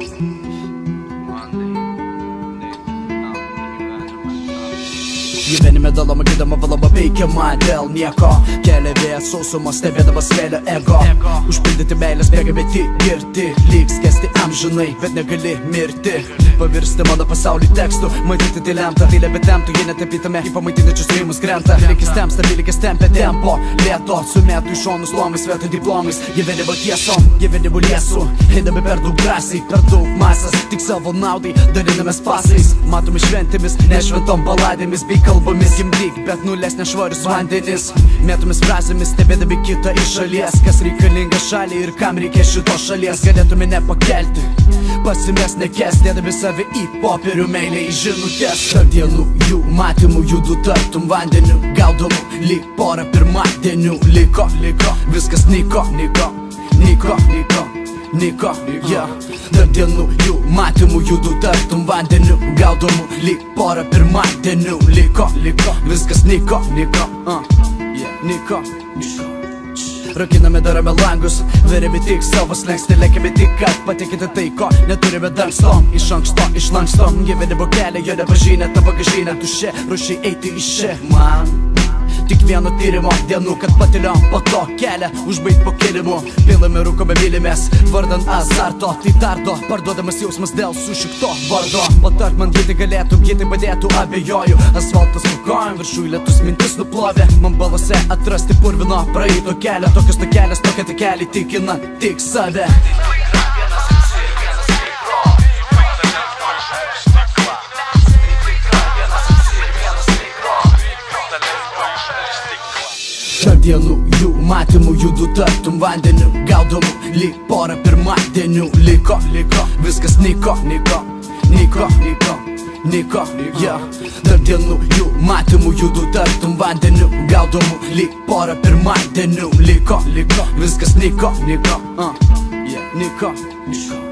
Gyvenime dalama gydama valama veikiama dėl nieko. Kelia vėjas sausumos, stebėdamas vėlio ego. Užpildyti meilės bėga, bet girti. Lyg skesti amžinai, bet negali mirti. Pavirsti mano pasaulį tekstų, matyti tai lemta. Tylė bet temtų, jie netapytame į pamaitinančius rėjimus krenta. Likis temsta, likis tempia tempo lėto, su metų iš šonus lomais, vietoj diplomais. Gyvenimo tiesom, gyvenimo liesų. Eidami per daug drąsiai, per daug masas. Tik savo naudai, dalinamės pasais. Matome šventėmis, nešventom baladėmis bei kalbomis. Gimdyk, bet nules nešvarius vandenis. Mėtomis frazėmis, stebėdami kitą iš šalies. Kas reikalinga šaliai ir kam reikia šitos šalies. Galėtume nepakelti, pasimės nekes, dėdami save į popierių, meilę į žinutės. Tarp dienų jų matymų judu tartum vandeniu, gaudomų lyg porą pirmadienių. Liko, viskas nyko, yeah. Tarp dienų jų matymų judu tartum vandeniu, gaudomų lyg porą pirmadienių. Liko, viskas nyko, rakiname, darome langus, veriame tik savo slengstį, lėkime tik, kad patikite tai, ko neturime dangstom. Iš anksto išlankstom, gyvenimo kelią, jo nepažinę, ta bagažinė tuščia, ruošiai eiti iš čia. Man tik vieno tyrimo dienų, kad patiliom po to kelią užbaigt po kilimu. Pilame, rūkome, mylimės, vardan azarto. Tai tardo, parduodamas jausmas dėl sušikto vardo. Patark man, jei tai galėtum, jei tai padėtų, abejoju. Asfaltas po kojom, viršų lietus mintis nuplovė. Man balose atrasti purvino praeito kelio. Tokios takelės, tokia takelį tikina tik save. Tarp dienų jų matymų judu tartum vandeniu, gaudomų lyg porą pirmadienių. Liko, viskas nyko, yeah. Tarp dienų jų matymų judu tartum vandeniu, gaudomų lyg porą pirmadienių. Liko, viskas nyko, yeah.